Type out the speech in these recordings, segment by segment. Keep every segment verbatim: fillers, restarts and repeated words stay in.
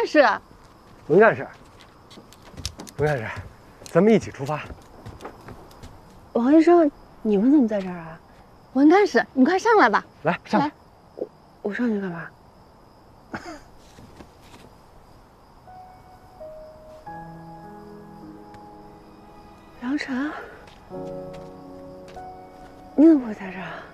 干事， 文干事，文干事，咱们一起出发。 王医生，你们怎么在这儿啊？文干事，你快上来吧。 来，上来。 我我上去干嘛？杨晨，你怎么会在这儿啊？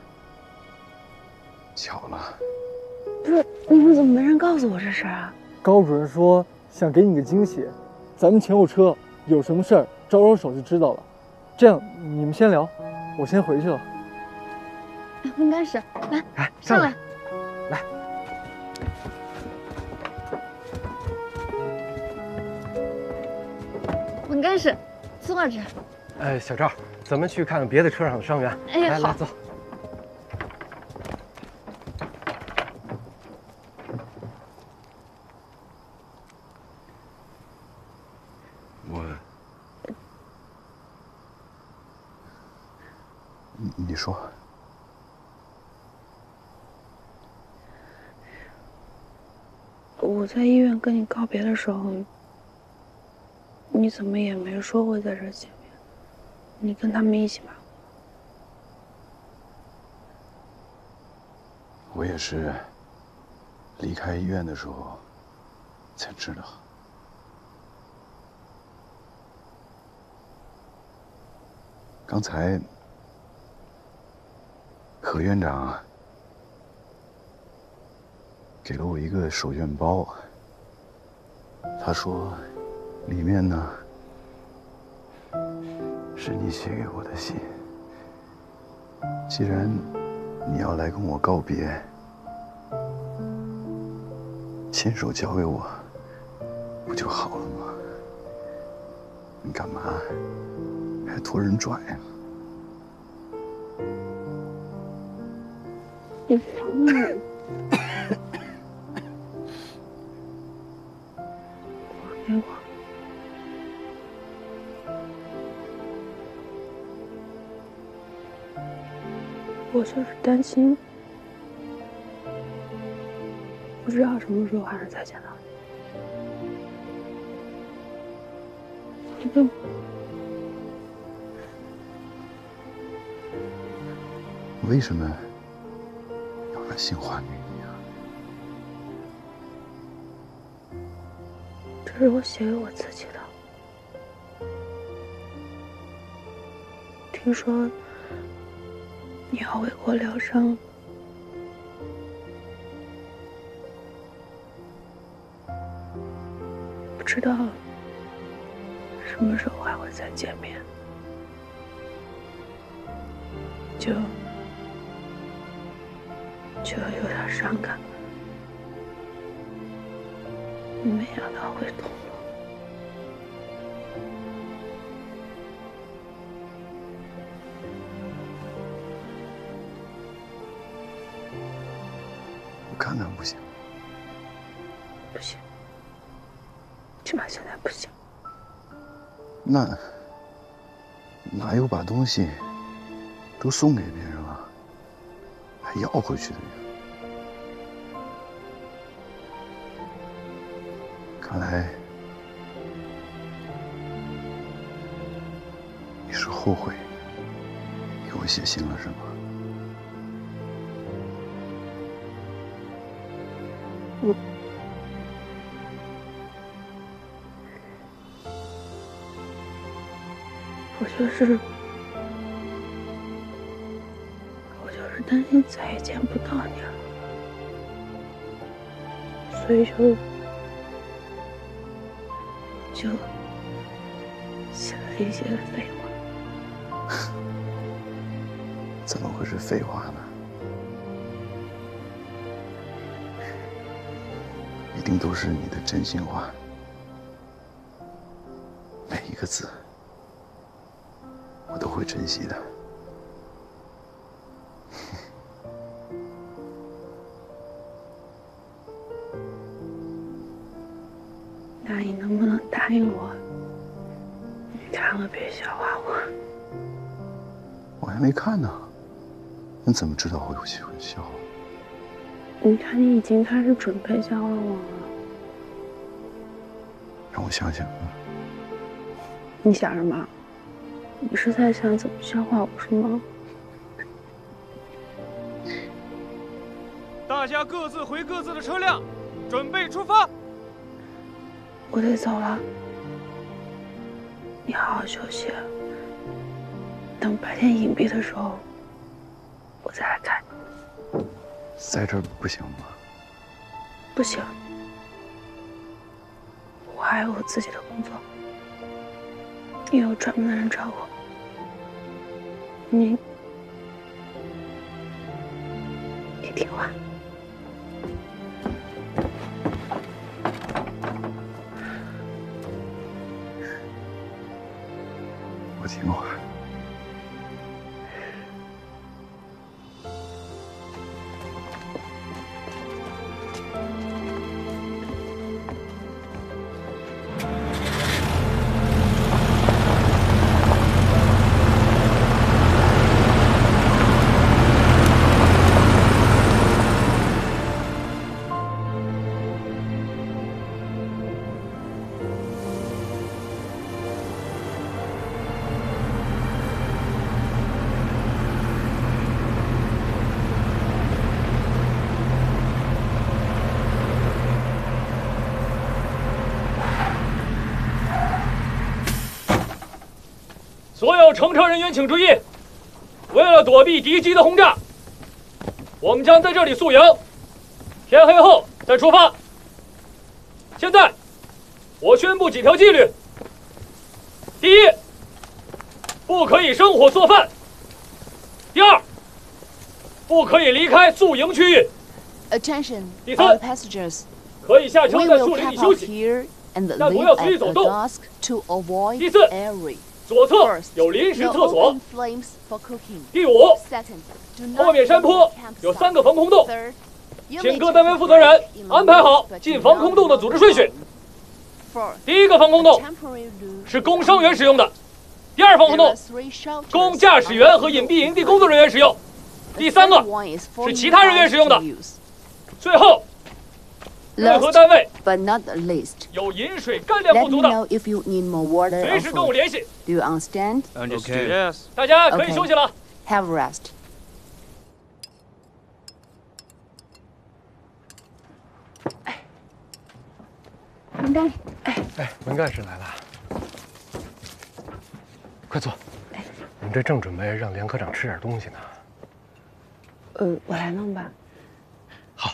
巧了。 不是，你们怎么没人告诉我这事儿啊？ 高主任说想给你个惊喜，咱们前有车，有什么事儿招招手就知道了。这样，你们先聊，我先回去了。 文干事，来， 来上来， 来。 文干事，坐着。 呃，小赵，咱们去看看别的车上的伤员。 哎，好， 来来坐。 我，你你说。 我在医院跟你告别的时候，你怎么也没说会在这儿见面？你跟他们一起吗？ 我也是离开医院的时候才知道。刚才何院长给了我一个手绢包，他说里面呢是你写给我的信。既然你要来跟我告别，亲手交给我不就好了吗？你干嘛还托人转呀？ 你烦我。我给我。我就是担心，不知道什么时候还能再见到你。你跟为什么要把信还给你啊？ 这是我写给我自己的。听说你要为我疗伤，不知道什么时候还会再见面，就就有点伤感。没想到会痛了。 我看看不行。 不行，起码现在不行。 那哪有把东西都送给别人了，还要回去的人？看来你是后悔给我写信了，是吗？ 嗯。我就是，我就是担心再也见不到你了，所以就就写了一些废话。 怎么会是废话呢？一定都是你的真心话，每一个字我都会珍惜的。 那你能不能答应我，你看了别笑话我？ 我还没看呢，你怎么知道我有喜欢笑？ 你看你已经开始准备笑话我了。 让我想想啊。 你想什么？你是在想怎么消化我是吗？ 大家各自回各自的车辆，准备出发。 我得走了，你好好休息。等白天隐蔽的时候，我再来看你。 在这儿不行吗？ 不行，我还有我自己的工作，也有专门的人照顾。你，你听话。 我听话。 所有乘车人员请注意，为了躲避敌机的轰炸，我们将在这里宿营，天黑后再出发。现在，我宣布几条纪律：第一，不可以生火做饭；第二，不可以离开宿营区域； Attention, 第三 all passengers. 可以下车 We 在树 will 林里 camp 休 out 息。 here and 但不 leave 要随意 at 走 a 动。 dusk to avoid 第四， airy. 左侧 First, 有临时 no 厕所。 open flames for cooking. 第五， Second, do 后 not 面山坡 campsite. 有三个防空洞， Third, you 请 may 各 take 单位 a 负责人 break in the 安排好 woods, but 进 do 防空洞的 not 组织顺序。 Fourth, 第一个防空洞 temporary room 是供伤员使用的，第二防空 There are 洞 three shelters 供驾驶员和隐蔽营地工作人员使用， The 第三 third 个 one is for 是其他人员 you 使用的 guys to use. 最后，任何 Last 单位 but not least, 有饮水干粮 let 不 me 足的， know if you need more water 随 or 时跟我 food. 联系。 Do you understand? Understood. Yes. 大家可以 Okay. 休息了。 Have rest. 文干， 哎，文干事来了，快坐。我们这正准备让梁科长吃点东西呢。 呃，我来弄吧。 好，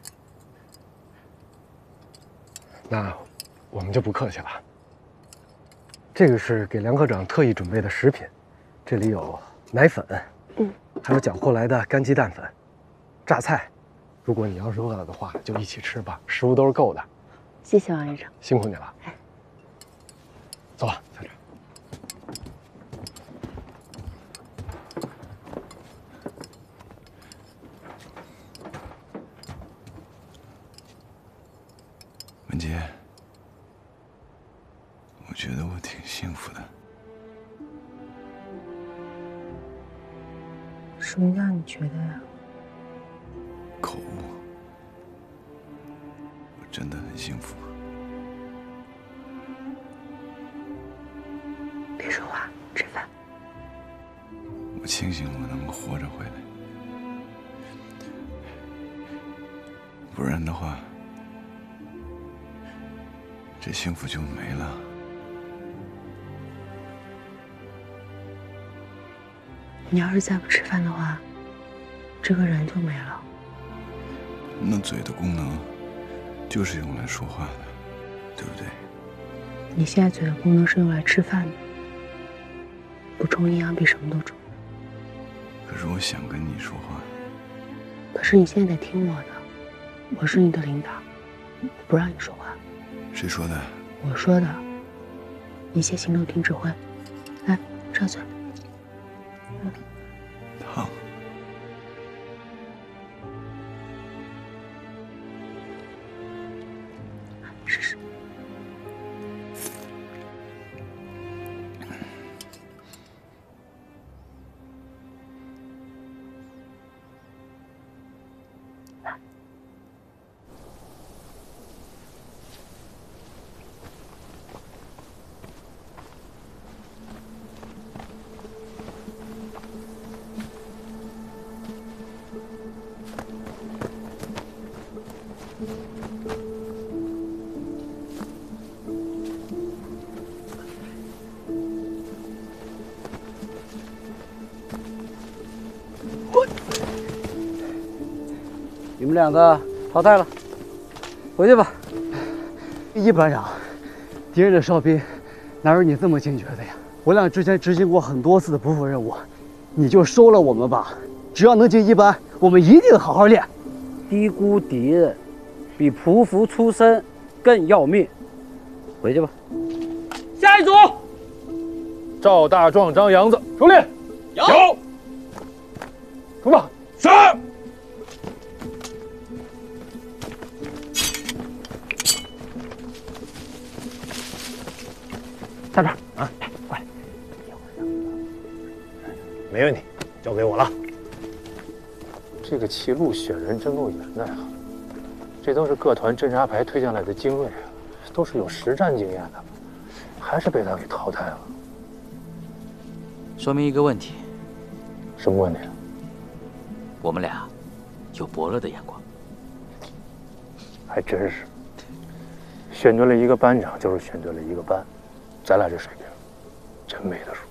那我们就不客气了。这个是给梁科长特意准备的食品，这里有奶粉， 嗯， 还有搅和来的干鸡蛋粉、榨菜。如果你要是饿了的话，就一起吃吧，食物都是够的。 谢谢王医生。 辛苦你了。 哎， 走吧，小陈。 文杰，我觉得我挺幸福的。 什么叫你觉得呀？ 口误，我真的很幸福。 别说话，吃饭。 我庆幸我能够活着回来，不然的话，这幸福就没了。 你要是再不吃饭的话，这个人就没了。 那嘴的功能就是用来说话的，对不对？ 你现在嘴的功能是用来吃饭的，补充营养比什么都重要。 可是我想跟你说话。 可是你现在得听我的，我是你的领导，不让你说话。 谁说的？ 我说的。一切行动听指挥。来，张嘴。 烫。 试试。 你们两个淘汰了，回去吧。 一班长，敌人的哨兵哪有你这么警觉的呀？我俩之前执行过很多次的不服任务，你就收了我们吧。只要能进一班，我们一定好好练。 低估敌人，比匍匐出身更要命。回去吧。下一组， 赵大壮、张杨子，出列。 有。 出发。 是。 站这儿啊！过来，没问题，交给我了。 这个齐路选人真够严的呀！这都是各团侦察排推荐来的精锐啊，都是有实战经验的，还是被他给淘汰了。 说明一个问题。 什么问题？ 我们俩有伯乐的眼光。 还真是。选对了一个班长，就是选对了一个班。咱俩这水平，真没得说。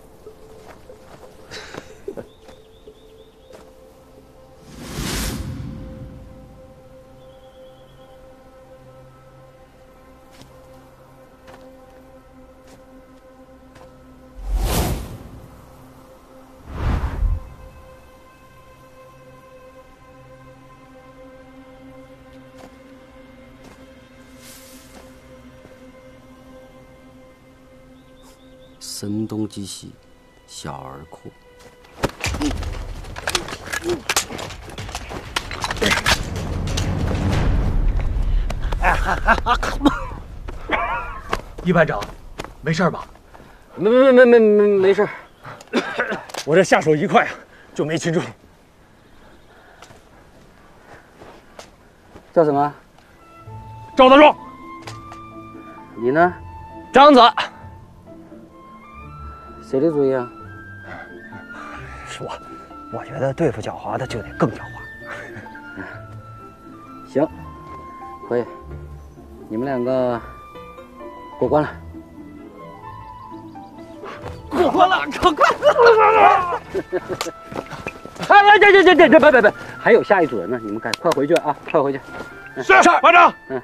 声东击西，小儿科。 哎哎哎啊！一班长，没事吧？ 没没没没没没事。 我这下手一快啊，就没擒住。 叫什么？ 赵大壮。 你呢？ 张子。 谁的主意啊？ 是我，我觉得对付狡猾的就得更狡猾。 行，可以，你们两个过关了。 过关了，过关了！哎哎，这这这这这别别别，还有下一组人呢，你们赶快回去啊，快回去。 是，是，班长。 嗯。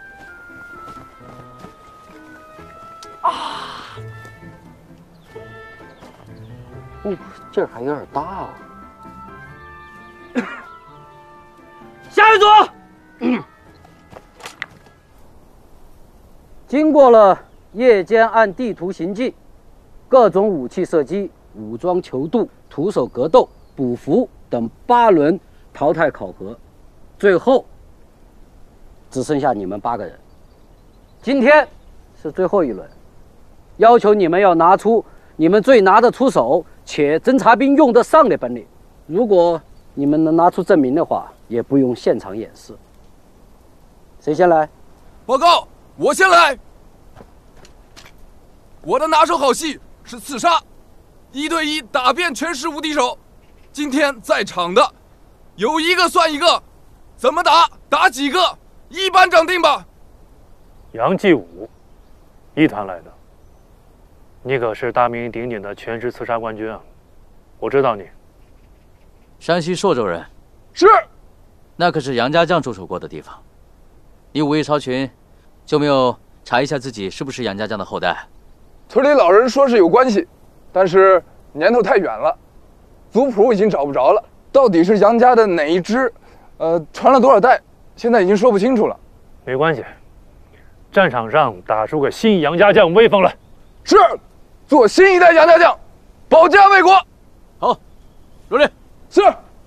啊。哦，劲儿还有点大啊！下一组，嗯，经过了夜间按地图行进、各种武器射击、武装求渡、徒手格斗、捕俘等八轮淘汰考核，最后只剩下你们八个人。今天是最后一轮，要求你们要拿出你们最拿得出手且侦察兵用得上的本领。如果你们能拿出证明的话，也不用现场演示。谁先来？ 报告，我先来。我的拿手好戏是刺杀，一对一打遍全市无敌手。今天在场的，有一个算一个，怎么打打几个，一班长定吧。 杨继武，一团来的。你可是大名鼎鼎的全师刺杀冠军啊！我知道你。 山西朔州人。 是。 那可是杨家将驻守过的地方。你武艺超群，就没有查一下自己是不是杨家将的后代？ 村里老人说是有关系，但是年头太远了，族谱已经找不着了。到底是杨家的哪一支？呃，传了多少代，现在已经说不清楚了。 没关系，战场上打出个新杨家将威风来。 是，做新一代杨家将，保家卫国。 好，入列。 是。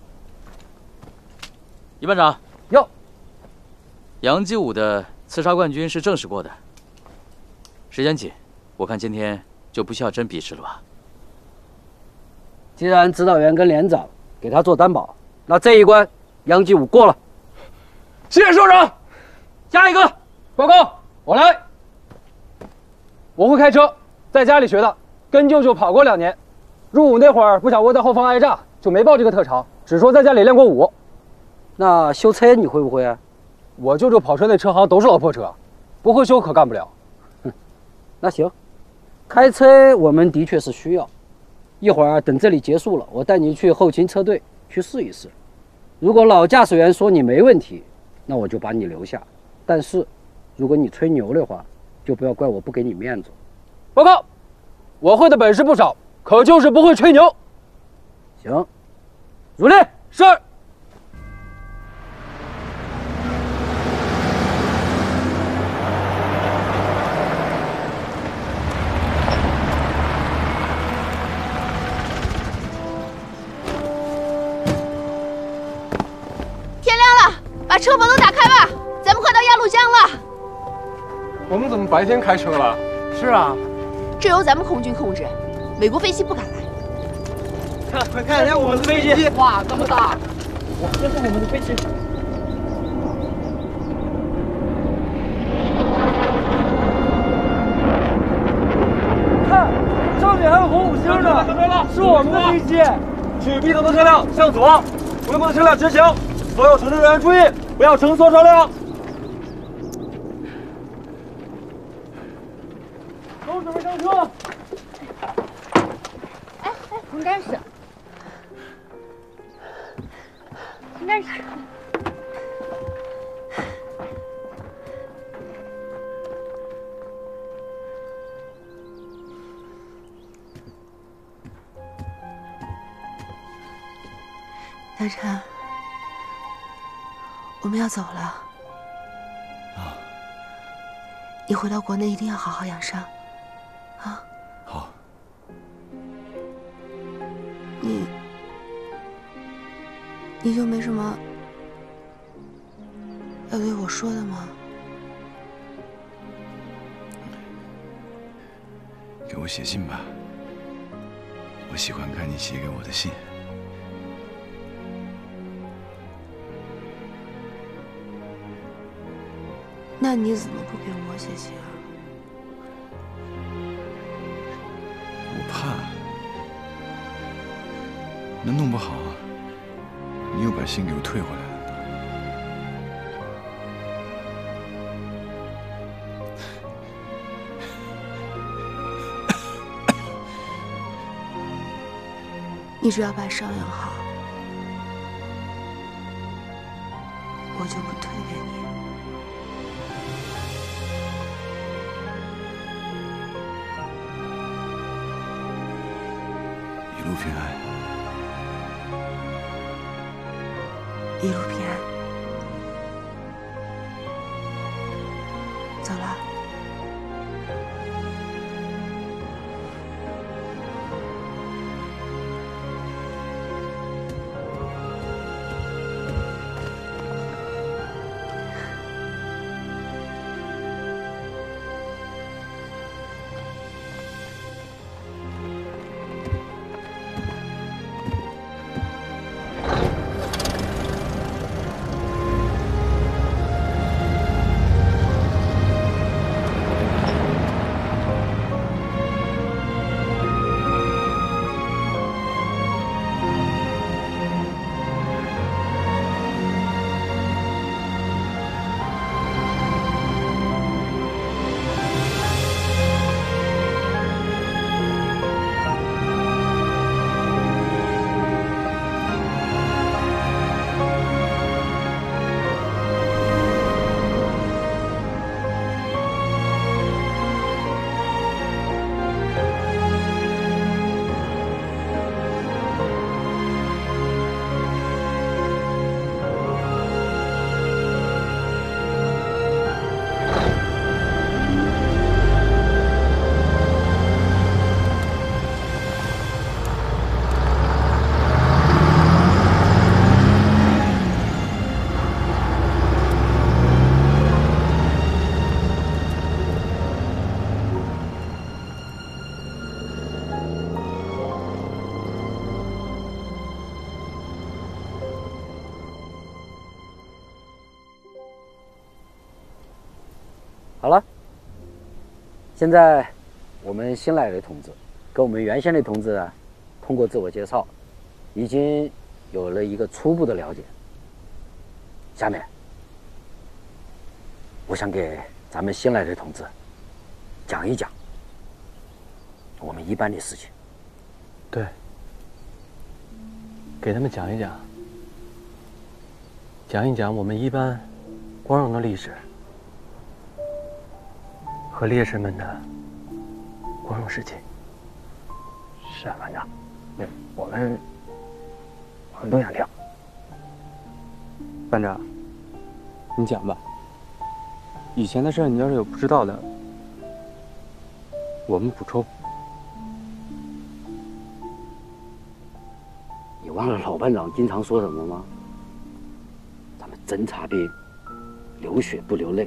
一班长， 哟， 杨继武的刺杀冠军是正式过的。时间紧，我看今天就不需要真比试了吧？ 既然指导员跟连长给他做担保，那这一关杨继武过了。 谢谢首长。 下一个报告，我来。我会开车，在家里学的，跟舅舅跑过两年。入伍那会儿不想窝在后方挨炸，就没报这个特长，只说在家里练过武。 那修车你会不会啊？ 我舅舅跑车那车行都是老破车，不会修可干不了。 哼，那行，开车我们的确是需要。一会儿等这里结束了，我带你去后勤车队去试一试。 如果老驾驶员说你没问题，那我就把你留下。但是，如果你吹牛的话，就不要怪我不给你面子。 报告，我会的本事不少，可就是不会吹牛。 行，入列。 是。 天亮了，把车门都打开吧，咱们快到鸭绿江了。 我们怎么白天开车了？ 是啊， 这由咱们空军控制，美国飞机不敢来。 看，快看，看我们的飞机！哇，这么大！ 哇，这是我们的飞机。 看，上面还有红五星呢，是我们的飞机。 去 B 层的车辆向左，回部的车辆直行。所有乘车人员注意，不要乘错车辆。 都准备上车。 哎哎，红战士，红战士。 大琛，我们要走了。 啊， 你回到国内一定要好好养伤，啊。 好。 你，你就没什么要对我说的吗？ 给我写信吧，我喜欢看你写给我的信。 那你怎么不给我写信啊？ 我怕，那弄不好，你又把信给我退回来了。 你只要把伤养好，我就不退给你。 一路平安， 一路平安。走了。 好了，现在我们新来的同志跟我们原先的同志啊，通过自我介绍，已经有了一个初步的了解。下面，我想给咱们新来的同志讲一讲我们一班的事情。 对，给他们讲一讲讲一讲我们一般光荣的历史和烈士们的光荣事迹。 是啊，班长，那我们我们都想听。 班长，你讲吧。以前的事，你要是有不知道的，我们补充。 你忘了老班长经常说什么吗？咱们侦察兵流血不流泪。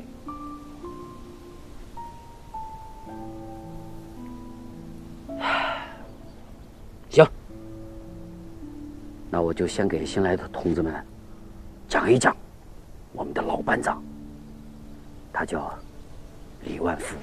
行，那我就先给新来的同志们讲一讲我们的老班长，他叫李万福。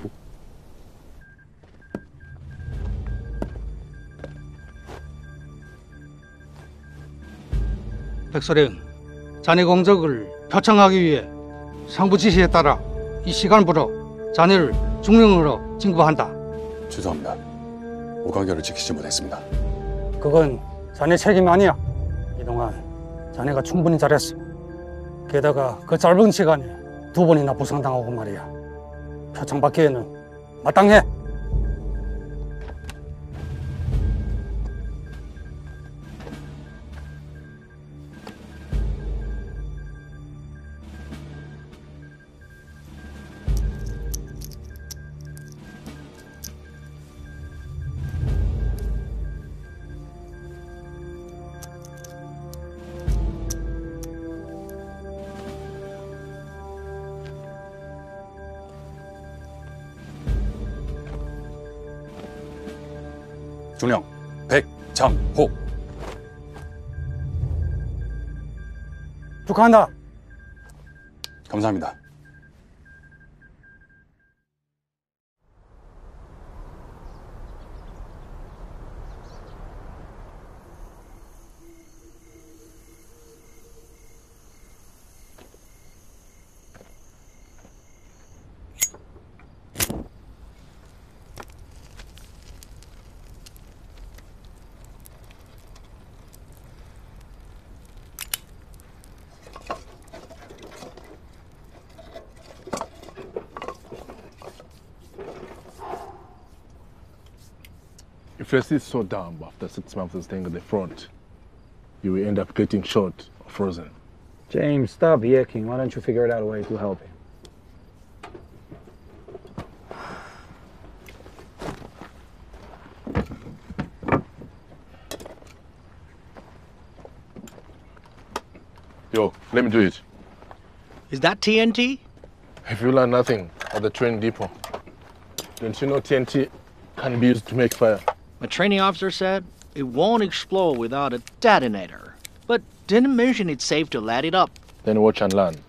백서령, 자네 공적을 표창하기 위해 상부 지시에 따라 이 시간부로 자네를 중령으로 징구한다. 죄송합니다. 오강결을 지키지 못했습니다. 그건 자네 책임 아니야. 이동안 자네가 충분히 잘했어. 게다가 그 짧은 시간에 두 번이나 부상당하고 말이야. 표창 받기에는 마땅해. 중령 백창호. 축하한다. 감사합니다. If you're still so down after six months of staying at the front, you will end up getting shot or frozen. James, stop yakking. Why don't you figure out a way to help him? Yo, let me do it. Is that T N T? If you learn nothing at the training depot, don't you know T N T can be used to make fire? My training officer said it won't explode without a detonator, but didn't mention it's safe to light it up. Then watch and learn.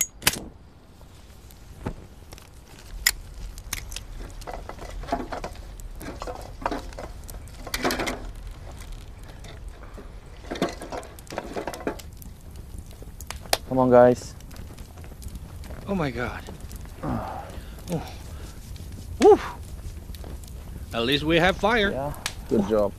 Come on, guys. Oh my God. Oh. Woo. At least we have fire. Yeah. Good job.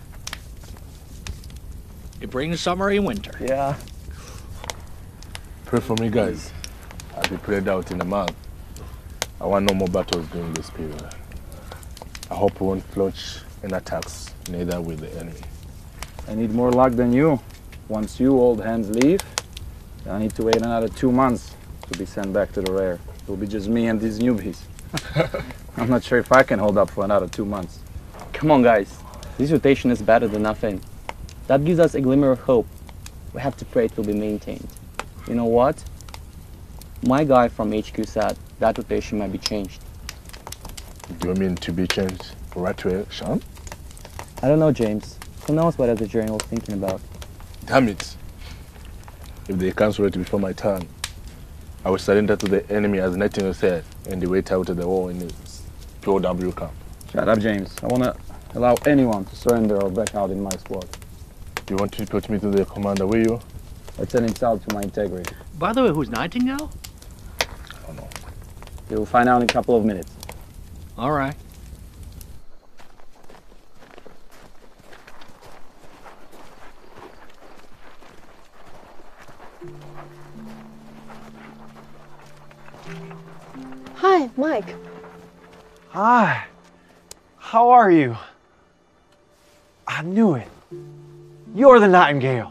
It brings summer and winter. Yeah. Pray for me, guys. I'll be prayed out in a month. I want no more battles during this period. I hope we won't launch any attacks, neither will the enemy. I need more luck than you. Once you old hands leave, I need to wait another two months to be sent back to the rear. It'll be just me and these newbies. I'm not sure if I can hold up for another two months. Come on, guys. This rotation is better than nothing. That gives us a glimmer of hope. We have to pray it will be maintained. You know what? My guy from H Q said that rotation might be changed. Do you mean to be changed right away, Sean? I don't know, James. Who knows what other general was thinking about? Damn it. If they cancel it before my turn, I will surrender to the enemy as Nightingale said, and they wait out of the war in his P O W camp. Shut up, James. I won't allow anyone to surrender or back out in my squad. You want to put me to the commander, will you? It's an insult to my integrity. By the way, who's Nightingale? I don't know. You'll find out in a couple of minutes. All right. Hi, Mike. Hi. How are you? I knew it. You're the Nightingale.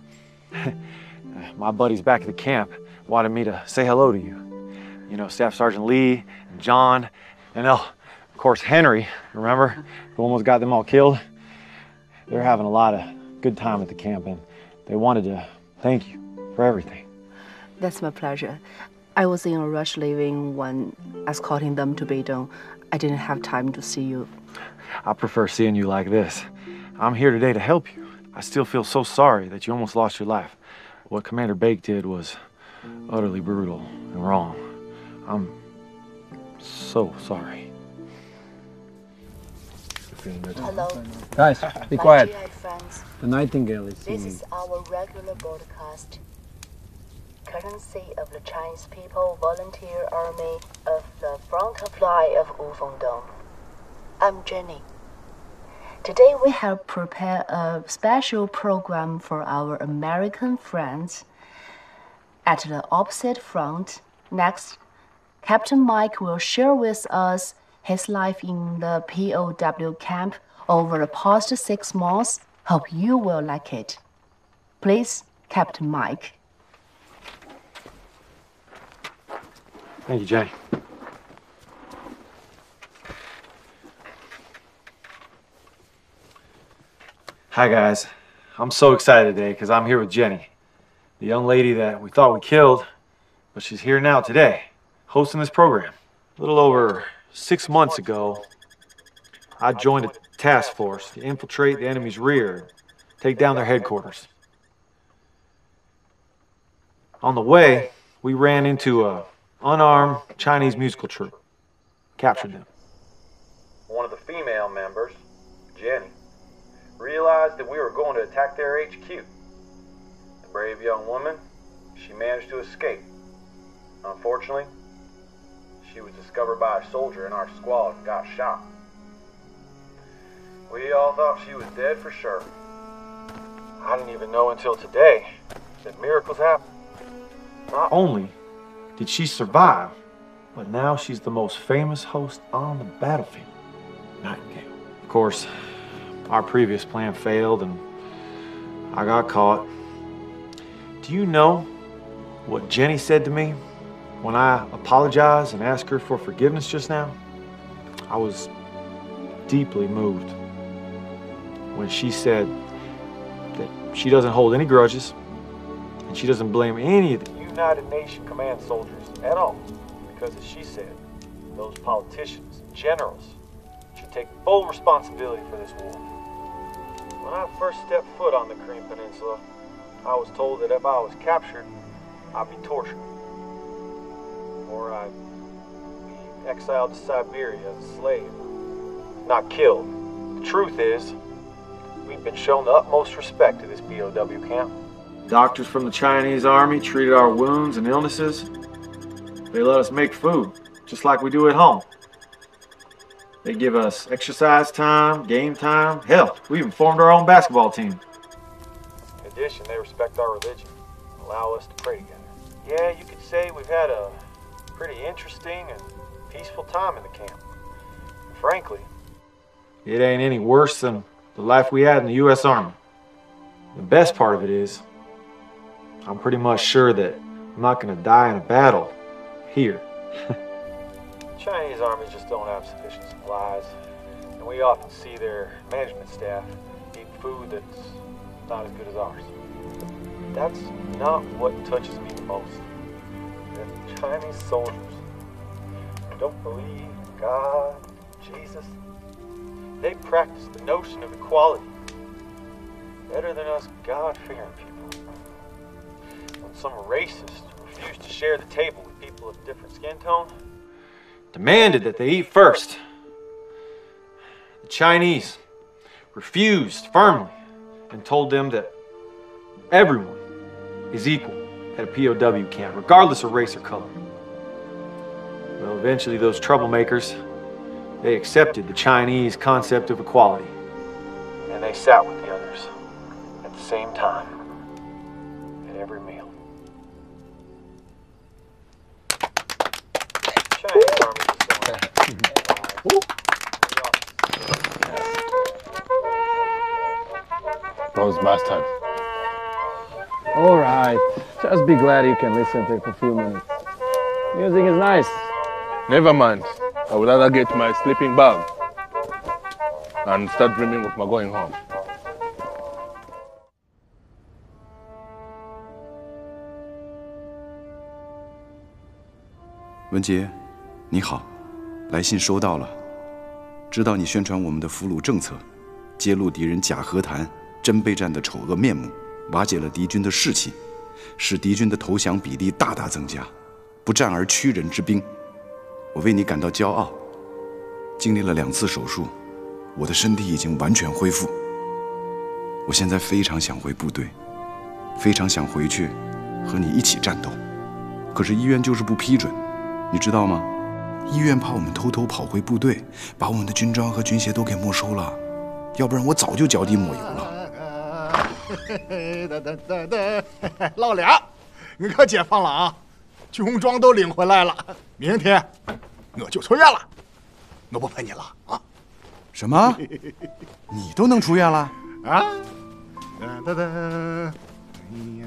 My buddies back at the camp wanted me to say hello to you. You know, Staff Sergeant Lee, and John, and oh, of course Henry, remember? Who almost got them all killed? They're having a lot of good time at the camp, and they wanted to thank you for everything. That's my pleasure. I was in a rush leaving when escorting them to Beidong. I didn't have time to see you. I prefer seeing you like this. I'm here today to help you. I still feel so sorry that you almost lost your life. What Commander Bake did was utterly brutal and wrong. I'm so sorry. Hello. Guys, be My quiet. G I friends. The Nightingale is This singing. is our regular broadcast. Courtesy of the Chinese People Volunteer Army of the Front of Line of Wufengdong. I'm Jenny. Today we have prepared a special program for our American friends. At the opposite front, next, Captain Mike will share with us his life in the P O W camp over the past six months. Hope you will like it. Please, Captain Mike. Thank you, Jenny. Hi, guys. I'm so excited today because I'm here with Jenny, the young lady that we thought we killed, but she's here now today, hosting this program. A little over six months ago, I joined a task force to infiltrate the enemy's rear, take down their headquarters. On the way, we ran into a unarmed Chinese musical troupe, captured them. One of the female members, Jenny, realized that we were going to attack their H Q. The brave young woman, she managed to escape. Unfortunately, she was discovered by a soldier in our squad and got shot. We all thought she was dead for sure. I didn't even know until today that miracles happen. Not only did she survive, but now she's the most famous host on the battlefield, Nightingale. Of course, our previous plan failed and I got caught. Do you know what Jenny said to me when I apologized and asked her for forgiveness just now? I was deeply moved when she said that she doesn't hold any grudges and she doesn't blame any of the United Nations command soldiers at all, because as she said, those politicians and generals should take full responsibility for this war. When I first stepped foot on the Korean Peninsula, I was told that if I was captured, I'd be tortured, or I'd be exiled to Siberia as a slave, not killed. The truth is, we've been shown the utmost respect at this P O W camp. Doctors from the Chinese army treated our wounds and illnesses. They let us make food, just like we do at home. They give us exercise time, game time. Hell, we even formed our own basketball team. In addition, they respect our religion and allow us to pray together. Yeah, you could say we've had a pretty interesting and peaceful time in the camp. And frankly, it ain't any worse than the life we had in the U S Army. The best part of it is, I'm pretty much sure that I'm not going to die in a battle here. Chinese armies just don't have sufficient supplies, and we often see their management staff eat food that's not as good as ours. That's not what touches me the most. The Chinese soldiers don't believe in God, Jesus. They practice the notion of equality better than us God-fearing people. When some racist refused to share the table with people of different skin tone, demanded that they eat first, the Chinese refused firmly and told them that everyone is equal at a P O W camp, regardless of race or color. Well, eventually those troublemakers, they accepted the Chinese concept of equality, and they sat with the others at the same time at every meal. those bastards. All right, just be glad you can listen to it for a few minutes. Music is nice. Never mind. I would rather get my sleeping bag and start dreaming of my going home. 文杰，你好，来信收到了。知道你宣传我们的俘虏政策，揭露敌人假和谈、真备战的丑恶面目，瓦解了敌军的士气，使敌军的投降比例大大增加，不战而屈人之兵。我为你感到骄傲。经历了两次手术，我的身体已经完全恢复。我现在非常想回部队，非常想回去和你一起战斗，可是医院就是不批准。 你知道吗？医院怕我们偷偷跑回部队，把我们的军装和军鞋都给没收了，要不然我早就脚底抹油了。 老俩，你可解放了啊！军装都领回来了，明天我就出院了，我不陪你了啊！ 什么？你都能出院了？ 啊？哒哒哒！哎呀！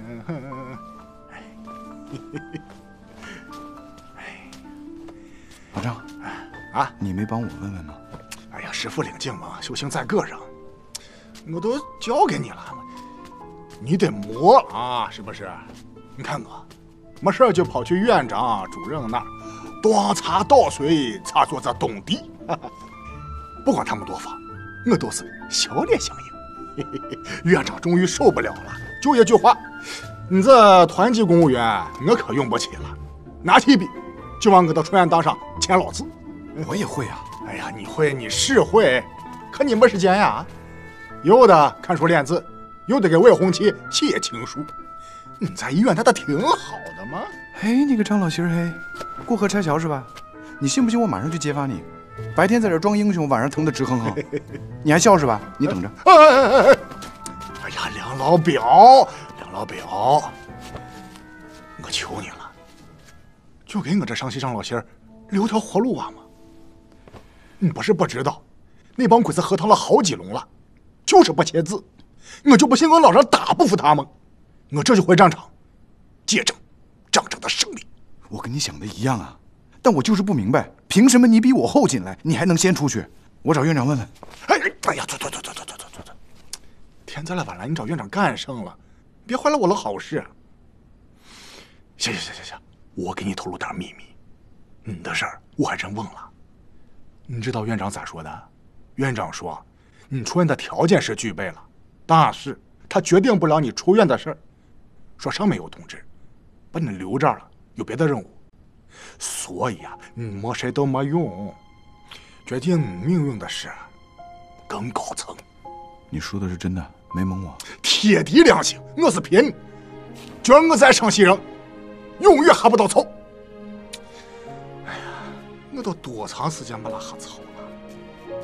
老张， 啊， 你没帮我问问吗？ 哎呀，师傅领进嘛，修行在个人，我都交给你了，你得磨啊，是不是？你看我，没事就跑去院长、主任那儿，端茶倒水，擦坐在东地，不管他们多方，我都是笑脸相迎。院长终于受不了了，就一句话：你这团级公务员，我可用不起了，拿起笔。 就往我的出院单上签老字， 我也会啊！ 哎呀，你会你是会，可你没时间呀。有的看书练字，有的给未婚妻写情书。你在医院，他倒挺好的嘛。 嘿，你个张老心儿嘿，过河拆桥是吧？你信不信我马上去揭发你？白天在这装英雄，晚上疼得直哼哼。你还笑是吧？你等着。 哎哎哎！哎呀，梁老表，梁老表，我求你了。 就给我这上西张老仙儿留条活路啊嘛！你不是不知道，那帮鬼子合同了好几笼了，就是不签字。我就不信我老人打不服他们。我这就回战场，见证战争的胜利。 我跟你想的一样啊，但我就是不明白，凭什么你比我后进来，你还能先出去？我找院长问问。 哎哎呀，走走走走走走走走！天再来晚来，你找院长干上了，别坏了我的好事。行行行行行。 我给你透露点秘密，你的事儿我还真忘了。你知道院长咋说的？院长说，你出院的条件是具备了，但是他决定不了你出院的事儿。说上面有同志把你留这儿了，有别的任务，所以啊，你没谁都没用。决定你命运的事更高层。 你说的是真的，没蒙我。 铁蹄良心，我是骗你。觉得我在山西人。 永远喝不到草。哎呀，我都多长时间没拉喝草了？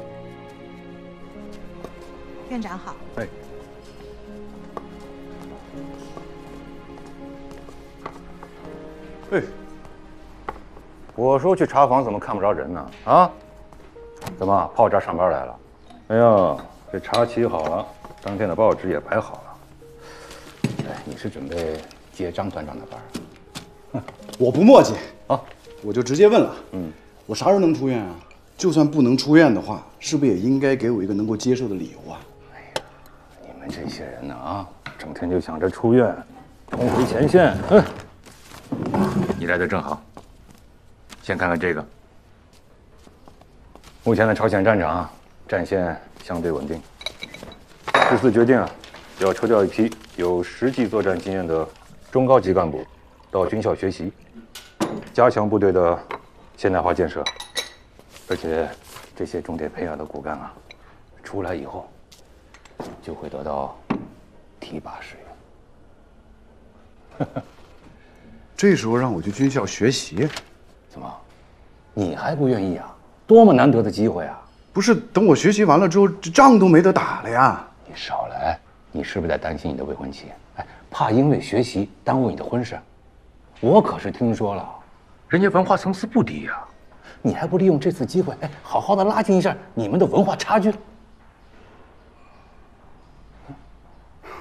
院长好。 哎。 哎，我说去查房怎么看不着人呢？啊？怎么跑我这儿上班来了？哎呀，这茶沏好了，当天的报纸也摆好了。哎，你是准备接张团长的班？ 我不墨迹啊，我就直接问了，嗯，我啥时候能出院啊？就算不能出院的话，是不是也应该给我一个能够接受的理由啊？ 哎呀，你们这些人呢啊，整天就想着出院，冲回前线。嗯，你来的正好。先看看这个，目前的朝鲜战场啊，战线相对稳定。这次决定啊，要抽调一批有实际作战经验的中高级干部。 到军校学习，加强部队的现代化建设，而且这些重点培养的骨干啊，出来以后就会得到提拔使用。 这时候让我去军校学习， 怎么，你还不愿意啊？多么难得的机会啊！ 不是，等我学习完了之后，仗都没得打了呀！ 你少来，你是不是在担心你的未婚妻？哎，怕因为学习耽误你的婚事？ 我可是听说了，人家文化层次不低呀，你还不利用这次机会，哎，好好的拉近一下你们的文化差距？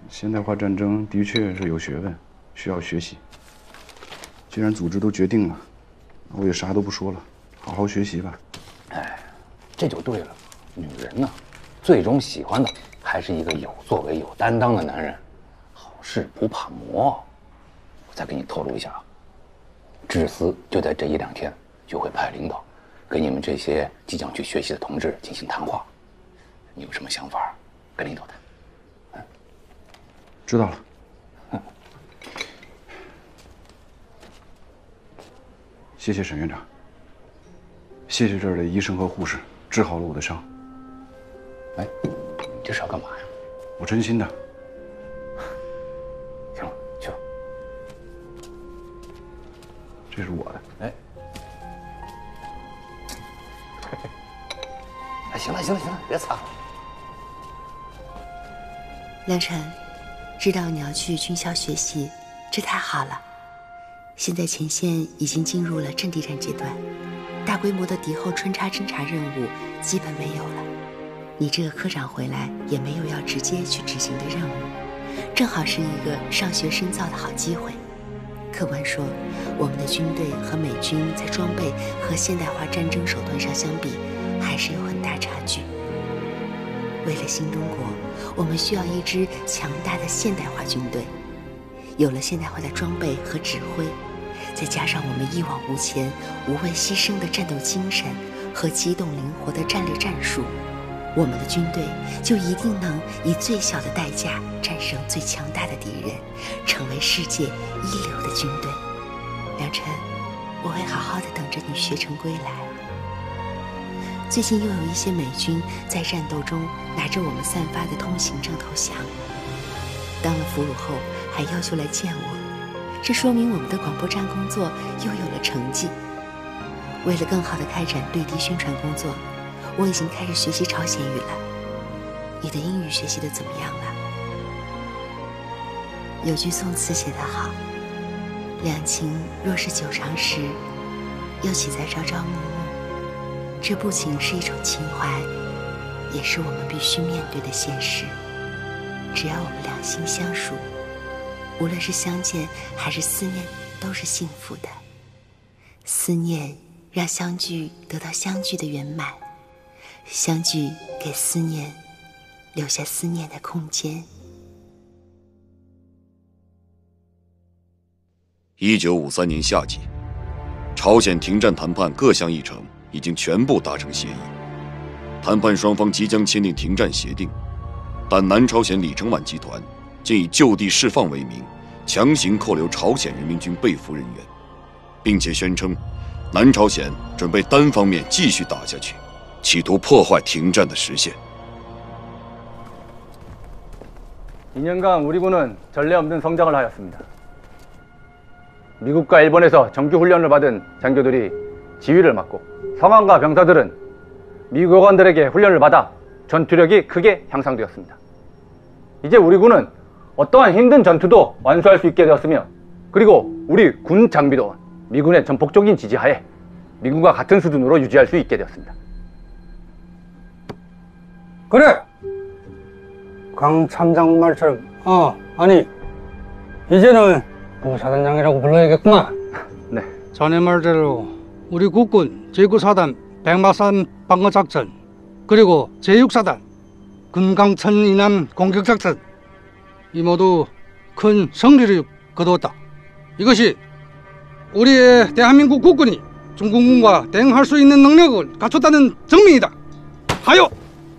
现代化战争的确是有学问，需要学习。既然组织都决定了，我也啥都不说了，好好学习吧。 哎，这就对了。女人呢，最终喜欢的还是一个有作为、有担当的男人。好事不怕磨。我再给你透露一下啊，智司就在这一两天就会派领导跟你们这些即将去学习的同志进行谈话。你有什么想法，跟领导谈。嗯， 知道了。 嗯， 谢谢沈院长。谢谢这儿的医生和护士，治好了我的伤。 哎，你这是要干嘛呀？ 我真心的。 行了，去吧。 这是我的。 哎。哎，行了行了行了，别擦了。 梁晨，知道你要去军校学习，这太好了。现在前线已经进入了阵地战阶段，大规模的敌后穿插侦察任务基本没有了。你这个科长回来也没有要直接去执行的任务，正好是一个上学深造的好机会。客观说，我们的军队和美军在装备和现代化战争手段上相比，还是有很大差距。为了新中国，我们需要一支强大的现代化军队。有了现代化的装备和指挥，再加上我们一往无前、无畏牺牲的战斗精神和机动灵活的战略战术，我们的军队就一定能以最小的代价战胜最强大的敌人，成为世界一流的军队。梁晨，我会好好的等着你学成归来。最近又有一些美军在战斗中拿着我们散发的通行证投降，当了俘虏后还要求来见我，这说明我们的广播站工作又有了成绩。为了更好的开展对敌宣传工作，我已经开始学习朝鲜语了。你的英语学习的怎么样了？有句宋词写得好，两情若是久长时，又岂在朝朝暮暮。这不仅是一种情怀，也是我们必须面对的现实。只要我们两心相属，无论是相见还是思念，都是幸福的。思念让相聚得到相聚的圆满，相聚给思念留下思念的空间。 一九五三年夏季，朝鲜停战谈判各项议程已经全部达成协议，谈判双方即将签订停战协定，但南朝鲜李承晚集团竟以就地释放为名，强行扣留朝鲜人民军被俘人员，并且宣称南朝鲜准备单方面继续打下去，企图破坏停战的实现。 이 년간 우리 군은 전례 없는 성장을 하였습니다. 미국과 일본에서 정규 훈련을 받은 장교들이 지휘를 맡고 성함과 병사들은 미국 요관들에게 훈련을 받아 전투력이 크게 향상되었습니다. 이제 우리 군은 어떠한 힘든 전투도 완수할 수 있게 되었으며, 그리고 우리 군 장비도 미군의 전폭적인 지지하에 미군과 같은 수준으로 유지할 수 있게 되었습니다. 그래! 강 참장 말처럼, 어, 아니, 이제는 부사단장이라고 불러야겠구만. 네. 자네 말대로 우리 국군 제구 사단 백마산 방어작전, 그리고 제육 사단 금강천 이남 공격작전, 이 모두 큰胜利를 거두었다. 이것이 우리의 대한민국 국군이 중국군과 대응할 수 있는 능력을 갖췄다는 증명이다. 하여!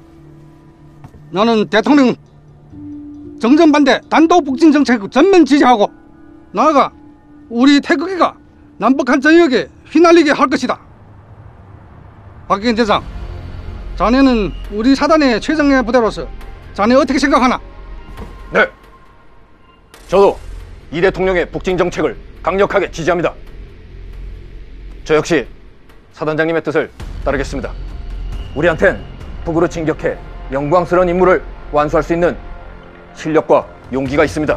나는 대통령 정전반대 단독 북진 정책 전면 지지하고, 나아가 우리 태극기가 남북한 전역에 휘날리게 할 것이다. 박경인 대장, 자네는 우리 사단의 최정예 부대로서 자네 어떻게 생각하나? 네, 저도 이 대통령의 북진 정책을 강력하게 지지합니다. 저 역시 사단장님의 뜻을 따르겠습니다. 우리한텐 북으로 진격해 영광스러운 임무를 완수할 수 있는 실력과 용기가 있습니다.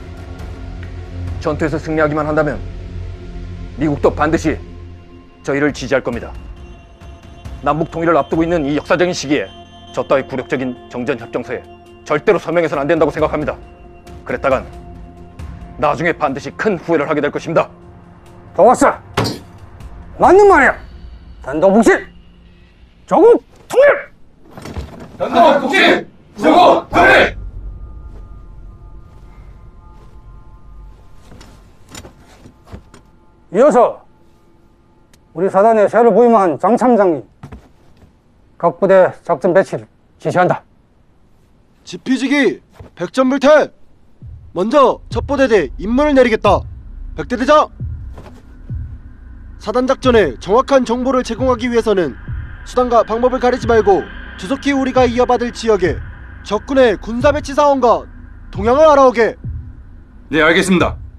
전투에서 승리하기만 한다면 미국도 반드시 저희를 지지할 겁니다. 남북 통일을 앞두고 있는 이 역사적인 시기에 저 따위 굴욕적인 정전협정서에 절대로 서명해서는 안 된다고 생각합니다. 그랬다간 나중에 반드시 큰 후회를 하게 될 것입니다. 좋았어. 맞는 말이야. 단도북실, 조국 통일. 단도북실, 조국 통일. 이어서 우리 사단에 새로 부임한 장 참장님, 각 부대 작전 배치를 지시한다. 지피지기 백전불태. 먼저 첫 부대대 임무를 내리겠다. 백대대장, 사단 작전에 정확한 정보를 제공하기 위해서는 수단과 방법을 가리지 말고 조속히 우리가 이어받을 지역에 적군의 군사 배치 상황과 동향을 알아오게. 네, 알겠습니다.